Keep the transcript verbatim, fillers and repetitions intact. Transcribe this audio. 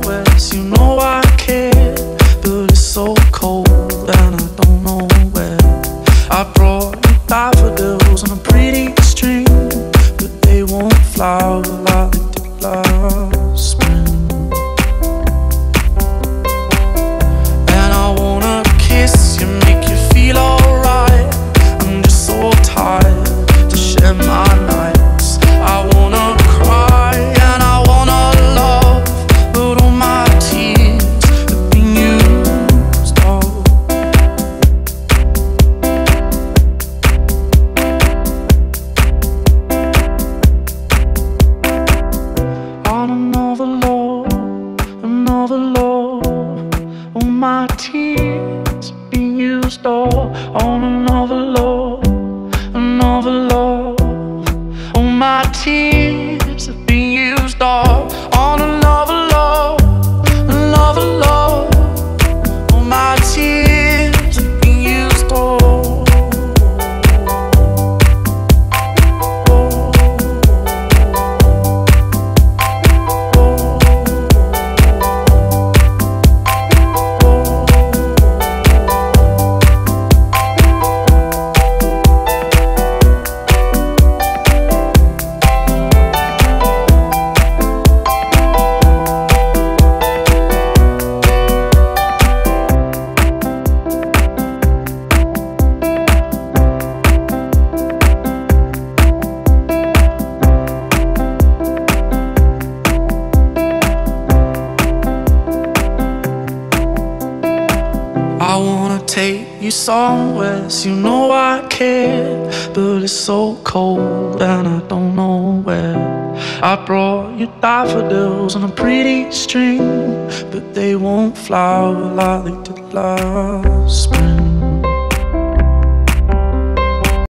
West, you know I care, but it's so cold and I don't know where. I brought you daffodils on a pretty string, but they won't flower like they did last spring. And I wanna kiss you, make you feel alright. I'm just so tired to share my nights. I wanna cry and I wanna love, but all my tears have been used up. On another love, another love, all my tears have been used up. On another love, another love, all my tears have been used up. On another love, another love, all my tears have been used up. I wanna take you somewhere, so you know I care, but it's so cold and I don't know where. I brought you daffodils on a pretty string, but they won't flower like they did last spring.